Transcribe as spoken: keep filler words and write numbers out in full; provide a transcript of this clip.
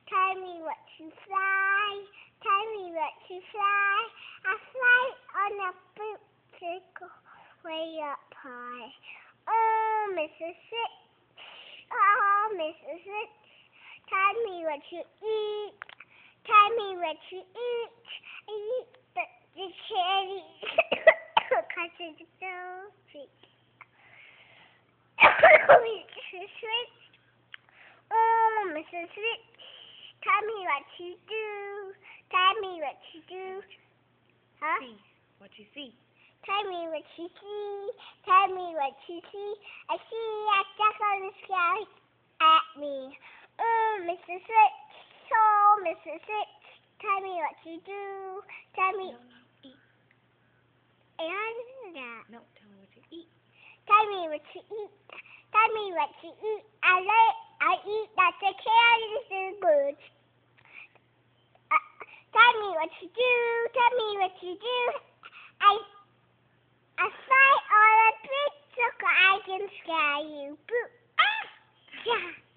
Tell me what to fly. Tell me what to fly. I fly on a fruit circle way up high. Oh, Mississippi. Oh, Mississippi. Tell me what you eat. Tell me what you eat. I eat the, the cherry because it's so sweet. Mississippi. Oh, Mississippi. Tell me what you do. Tell me what you do. Huh? See. What you see. Tell me what you see. Tell me what you see. I see a duck on the sky at me. Oh, Mississippi. Oh, Mississippi. Tell me what you do. Tell me. No, no, eat. And I didn't do that. No, tell me what you eat. Tell me what you eat. Tell me what you eat. I like. I eat that the carrots and birds. Uh, tell me what you do. Tell me what you do. I. I fly on a big circle. I can scare you. Boo. Ah! Yeah.